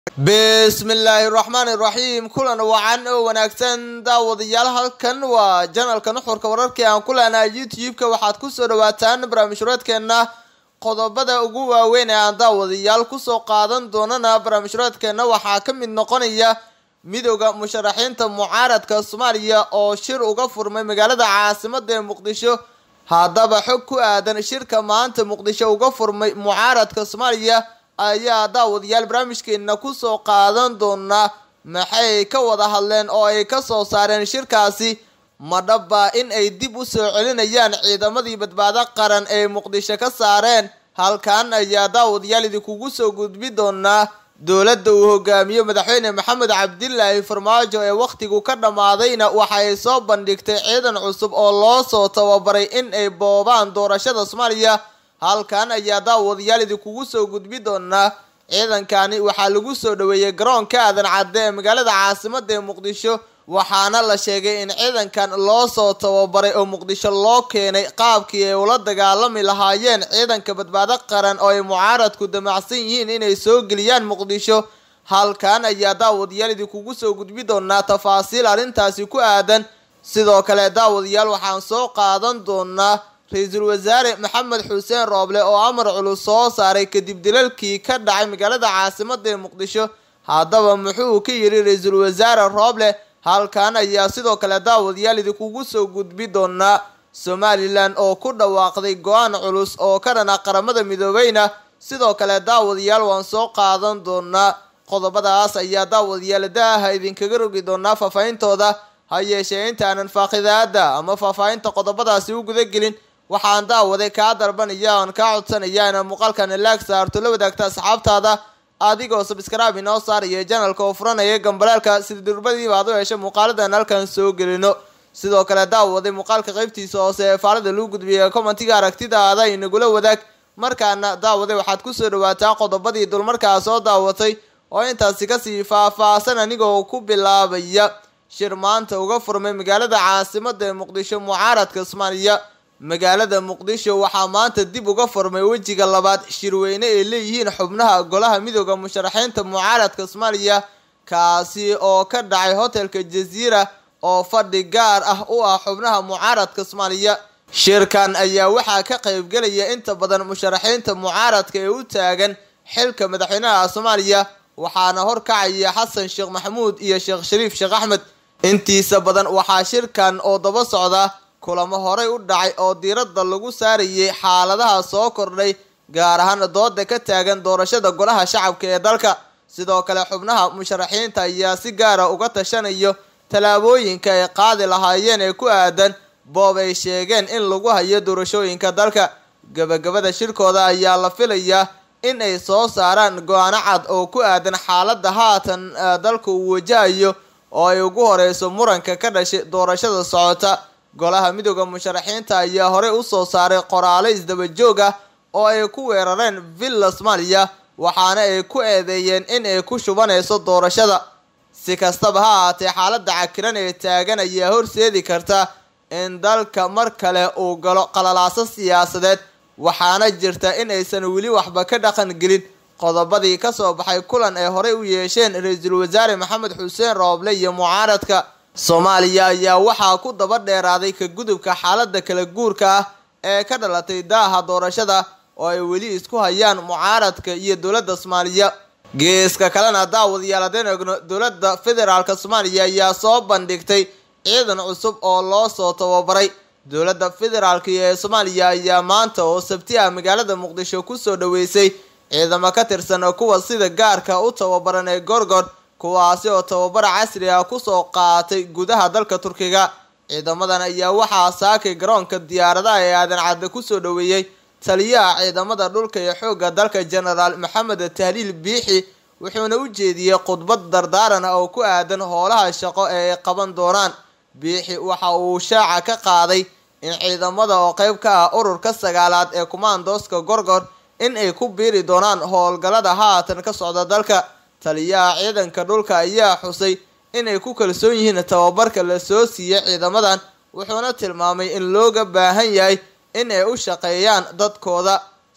بسم الله الرحمن الرحيم كلنا وعن ونكسن داود يالها كان وجنال كنحور كورارك عن كلنا يوتيوب كواحد كسر دواتان برامجرات كنا قضب بدأ وجوا وين عن داود يال كسر قادن دوننا برامجرات كنا وحاكم من نقنية ميدوغا مشرحين معارض كالصومالية أو شر وقفر من مجالة عاصمة مقدشو هذا بحكو آدن شركة ما أنت مقدشو وقفر معارض كالصومالية ayaa daawadayaal barnaamijkeena ku soo qaadan doona maxay ka wada hadleen oo ay ka soo saareen shirkaasi madaba in ay dib u soo celinayaan ciidamadii badbaado qaran ee Muqdisho ka saareen halkan ayaa daawadayaal idinku soo gudbi doona dawladda uu hogaamiyo madaxweyne Maxamed Cabdilaahi Farmaajo ee waqtigu ka dhamaadayna waxay soo bandhigtay ciidan cusub oo loo soo tababaray in ay boobaan doorashada Soomaaliya halkan ayaa daawadayaal idinku soo gudbi doona ciidankani waxa lagu soo dhaweeyay garoonka aadan cadde ee magaalada caasimadda ee Muqdisho waxaana la sheegay in ciidankan loo soo tababaray oo Muqdisho loo keenay qaabkii ay ula dagaalami lahaayeen ciidanka badbaado qaran oo ay mucaaradku damacsan yihiin inay soo geliyaan Muqdisho halkan ayaa daawadayaal idinku soo gudbi doona tafaasiil arintaasi ku aadan sidoo kale daawadayaal waxaan soo qaadan doonaa رئيسul wasaare Maxamed Xuseen Rooble oo amar culus soo saaray kadib dilalkii ka dhacay magaalada caasimadda ee Muqdisho hadaba muxuu ka yiri rئيسul wasaare Rooble halkan ayaa sidoo kale daawadayaal idinku soo gudbi doona Somaliland oo ku dhawaaqday go'aan culus oo ka dhana qaramada midoobayna sidoo kale daawadayaal waan soo qaadan doona qodobadaas ayaa daawadayaal daaha idinkaga rogi doona faahfaahintooda hayeeshee intaanan faaqidaada ama faahfaahinta qodobadaasi u guda gelin waxaan daawaday ka darbanaya aan ka codsanaya in muuqaalkan like saarto la wadaagta asxaabtaada adigoo subscribe inoo saaraya channelka oo furanaya gambalaalka sida durbadii baad u heshay muuqaaladan halkan soo gelino sidoo kale daawaday muuqaalka qaybtiisa hoose ee faalada lagu gudbiyay commentiga aragtidaada inagula wadaag markaana daawaday waxaad ku soo dhawaataa qodobadii dulmarkaa soo daawatay oo intaasi ka sii faahfaahsan anigoo ku bilaabaya shir maanta uga furmay magaalada caasimadda ee Muqdisho mucaaradka Soomaaliya magaalada Muqdisho waxaa maanta dib uga furmay wajiga labaad shirweyne ay leeyihiin xubnaha golaha midowga musharaxiinta mucaaradka Soomaaliya kaasi oo ka dhacay hotelka Jazeera oo fadhi gaar ah u ah xubnaha mucaaradka Soomaaliya shirkan ayaa waxa ka qayb galaya inta badan musharaxiinta mucaaradka ee u taagan xilka madaxweynaha Soomaaliya waxaana horkacaya Xasan Sheekh Maxamuud iyo Sheekh Shariif Sheekh Axmed intiisa badan waxaa shirkan oo daba socda kulamo hore u dhacay oo diiradda lagu saarayay xaaladaha soo kordhay gaar ahaan dooda ka taagan doorashada golaha shacabka ee dalka sidoo kale xubnaha musharaxiinta ayaa si gaar ah uga tashanayo talaabooyinka ay qaadi lahaayeen ee ku aadan boob ay sheegeen in lagu hayo doorashooyinka dalka gabagabada shirkooda ayaa la filayaa in ay soo saaraan go'aan cad oo ku aadan xaaladda haatan dalka uu wajahayo oo ay ugu horeyso muranka ka dhashay doorashada socota golaha midowga musharaxiinta ayaa hore u soo saaray qoraale isdaba joog ah oo ay ku weerareen Villa Soomaaliya waxaana ay ku eedeeyeen in ay ku shubanayso doorashada si kastaba ha ahaatee xaaladda cakiran ee taagan ayaa horseedi karta in dalka mar kale uu galo qalalaasa siyaasadeed waxaana jirta in aysan weli waxba ka dhaqan gelin qodobadii ka soo baxay kulan ay hore u yeesheen rئيسul wasaare Maxamed Xuseen Rooble iyo mucaaradka Soomaaliya ayaa waxa ku daba dheeraaday ka gudubka xaaladda kala guurka ah ee ka dhalatay daaha doorashada oo ay weli isku hayaan mucaaradka iyo dawladda Soomaaliya geeska kalena daawadayaal dawladda federaalka Soomaaliya ayaa soo bandhigtay ciidan cusub oo loo soo tababaray dawladda federaalka ee Soomaaliya ayaa maanta oo Sabti ah magaalada Muqdisho ku soo dhaweysay ciidamo ka tirsan kuwa sida gaarka u tababaran ee Gorgor kuwaasi oo tababar casri ah ku soo qaatay gudaha dalka Turkiga ciidamadan ayaa waxa saakay garoonka diyaaradaha ee aadan cadde ku soo dhaweeyay taliyaha ciidamada dhulka ee xoogga dalka General Maxamed Tahliil Biixi wuxuuna u jeediyay khudbad dardaaran oo ku aadan howlaha shaqo ee ay qaban doonaan Biixi waxa uu shaaca ka qaaday in ciidamada oo qayb ka ah ururka sagaalaad ee commandoska Gorgor in ay ku biiri doonaan howlgalada haatan ka socda dalka taliyaha ciidanka dhulka ayaa xusay in ay ku kalsoon yihiin tababarka la soo siiyay ciidamadan wuxuuna tilmaamay in looga baahan yahay in ay u shaqeeyaan dadkooda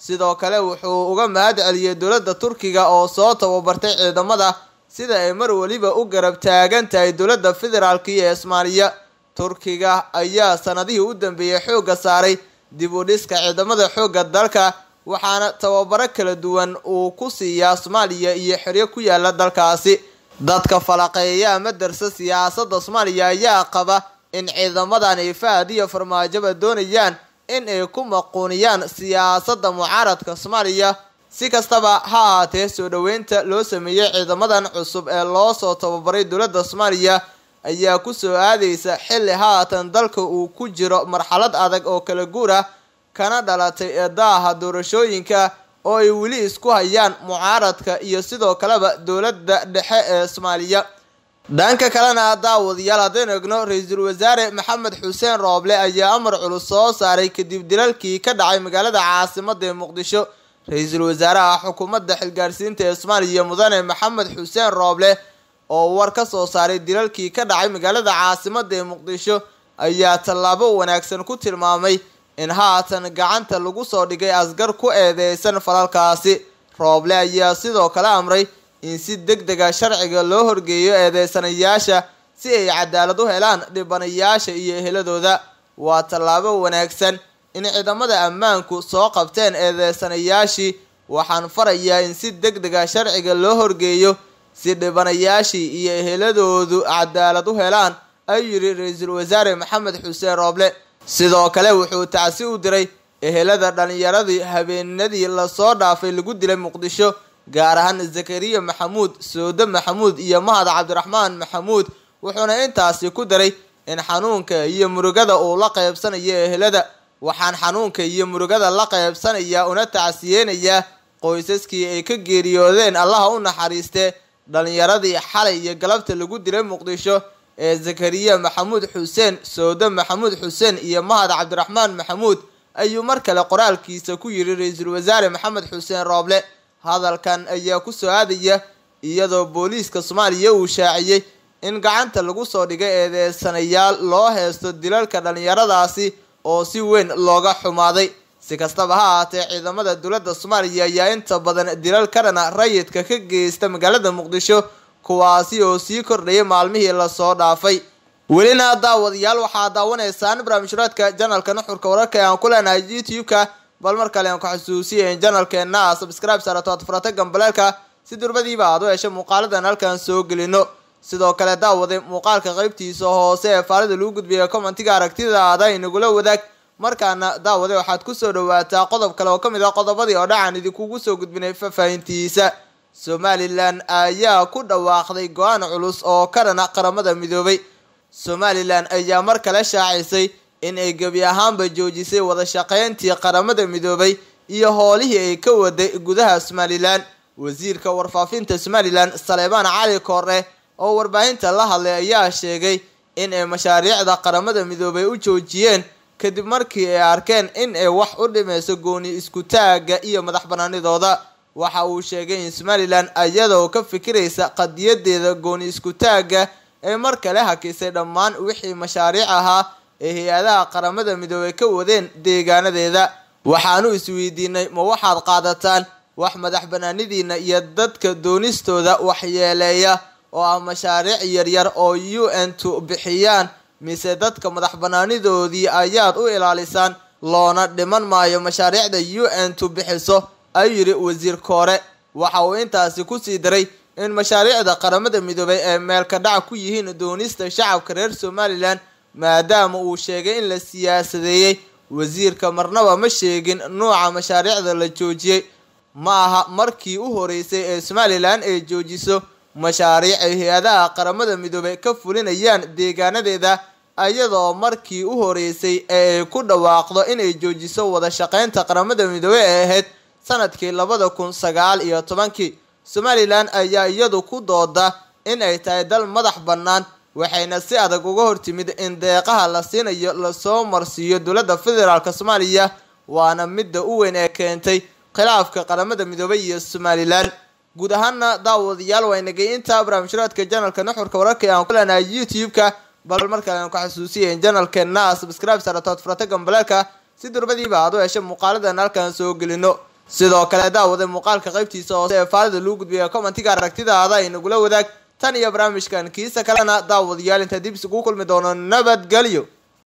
sidoo kale wuxuu uga mahad celiyay dowladda Turkiga oo soo tababartay ciidamada sida ay mar waliba u garab taagan tahay dowladda federaalka ee Soomaaliya. Turkiga ayaa sanadihii u dambeeyay xooga saaray dib u dhiska ciidamada xooga dalka, waxaana tababaro kala duwan uu ku siiyaa Soomaaliya iyo xiriir ku yaala dalkaasi. dadka falaqeeya ama darsa siyaasadda Soomaaliya ayaa qaba in ciidamadan ay Fahad iyo Farmaajo doonayaan in ay ku maquuniyaan siyaasadda mucaaradka Soomaaliya. si kastaba ha ahaatee soo dhaweynta loo sameeyay ciidamadan cusub ee loo soo tababaray dowladda Soomaaliya ayaa ku soo aadaysa xilli haatan dalka uu ku jiro marxalad adag oo kala guur ah kana dhalatay eedaha doorashooyinka oo ay weli isku hayaan mucaaradka iyo sidoo kaleba dowladda dhexe ee Soomaaliya. dhanka kalena daawadayaal haddeen eegno Ra'iisul Wasaare Maxamed Xuseen Rooble ayaa amar culus soo saaray kadib dilalkii ka dhacay magaalada caasimadda ee Muqdisho. Ra'iisul Wasaaraha xukuumadda xilgaarsiinta ee Soomaaliya Mudane Maxamed Xuseen Rooble oo war ka soo saaray dilalkii ka dhacay magaalada caasimadda ee Muqdisho ayaa tallaabo wanaagsan ku tilmaamay in haatan gacanta lagu soo dhigay asgar ku eedeysan falalkaasi. Rooble ayaa sidoo kale amray in si degdeg ah sharciga loo horgeeyo eedeysanayaasha si ay cadaalad u helaan dhibanayaasha iyo eheladooda. waa tallaabo wanaagsan in ciidamada ammaanku soo qabteen eedeysanayaashii, waxaan farayaa in si degdeg ah sharciga loo horgeeyo si dhibanayaashii iyo eheladoodu cadaalad u helaan, ayuu yiri Ra'iisul Wasaare Maxamed Xuseen Rooble. sidoo kale wuxuu tacsi u diray ehelada dhalinyaradii habeenadii la soo dhaafay lagu dilay Muqdisho, gaar ahaan Zakariya Maxamuud, Soodo Maxamuud iyo Mahad Cabdiraxmaan Maxamuud. wuxuuna intaasi ku daray in xanuunka iyo murugada uu la qaybsanayo ehelada. waxaan xanuunka iyo murugada la qaybsanaya una tacsiyeenaya qoysaskii ay ka geeriyoodeen Allah u naxariiste dhalinyaradii xalay iyo galabta lagu dilay Muqdisho ee Zakariya Maxamuud Xuseen, Soodo Maxamuud Xuseen iyo Mahad Cabdiraxmaan Maxamuud, ayuu mar kale qoraalkiisa ku yiri Ra'iisul Wasaare Maxamed Xuseen Rooble. hadalkan ayaa ku soo aadaya iyadoo booliiska Soomaaliya uu shaaciyay in gacanta lagu soo dhigay eedeysanayaal loo heesto dilalka dhalinyaradaasi oo si weyn looga xumaaday. si kastaba ha ahaatee ciidamada dowladda Soomaaliya ayaa inta badan dilal ka dhana rayidka ka geysta magaalada Muqdisho, kuwaasi oo sii kordhayay maalmihii la soo dhaafay. welina daawadayaal waxaa daawanaysaan barnaamijyada channelka Nuxurka Wararka ee aan ku leenahay YouTube-ka, bal mar kale aan ku xasuusiyo in channelkeena subscribe saarato aad furata gambaleelka si durbadiiba aad u hesho muuqaaladan halkan soo gelino. sidoo kale daawade muuqaalka qaybtiisa hoose ee faalada lagu gudbiyo commentiga aragtidaada inagula wadaag. markaana daawade waxaad ku soo dhawaataa qodob kale oo kamid ah qodobadii oo dhacan idinku soo gudbinay faafahintiisa. Somaliland ayaa ku dhawaaqday go'aan culus oo ka dhana qaramada midoobay. Somaliland ayaa mar kale shaacisay in ay gabi ahaanba joojisay wada shaqeyntii qaramada midoobay iyo howlihii ay ka waday gudaha Somaliland. wasiirka warfaafinta Somaliland Saleebaan Cali Koore oo warbaahinta la hadlay ayaa sheegay in ay mashaariicda qaramada midoobay u joojiyeen kadib markii ay arkeen in ay wax u dhimayso gooni isku taaga iyo madax banaanidooda. waxa uu sheegay in Somaliland ayadoo ka fikiraysa qadiyadeeda gooni isku taaga ay mar kale hakisay dhammaan wixii mashaariic ahaa ee hay'adaha qaramada midoobay ka wadeen deegaanadeeda. waxaanu isweydiinay ma waxaad qaadataan wax madax banaanidiina iyo dadka doonistooda waxyeeleeya oo ah mashaariic yaryar oo UN bixiyaan, mise dadka madax banaanidoodii ayaad u ilaalisaan loona dhiman maayo mashaariicda UN bixiso, ayuu yiri wasiir Koore. waxa uu intaasi ku sii daray in mashaariicda qaramada midoobay ee meel ka dhac ku yihiin doonista shacabka reer Somaliland, maadaama uu sheegay in la siyaasadeeyay. wasiirka marnaba ma sheegin nooca mashaariicda la joojiyay. ma aha markii u horeysay ee Somaliland ay joojiso mashaariic ay hay'adaha qaramada midoobay ka fulinayaan deegaanadeeda, ayadoo markii u horeysay ay ku dhawaaqdo in ay joojiso wada shaqeynta qaramada midoobay ee ahayd sanadkii 2019. Somaliland ayaa iyadu ku dooda in ay tahay dal madax bannaan, waxayna si adag uga hortimid in deeqaha la siinayo la soo marsiiyo dowladda federaalka Soomaaliya, waana midda u weyn ee keentay khilaafka qaramada midoobay iyo Somaliland. guud ahaana daawadayaal waa inagay inta barnaamijyada channelka Nuxurka Wararka ee aan ku leenahay YouTube-ka, bal markale aan ku xasuusiyo in channelkeena subscribe saarato aad furata gambaleelka si durbadiiba aad u hesho muuqaaladan halkan soo gelino. sidoo kale daawada muuqaalka qaybtiisa hoose ee faalida lagu gudbiyo commentiga aragtidaada inagula wadaag tan iyo barnaamijkan kiisa kalena daawadayaal inta dib isugu kulmi doono nabadgelyo.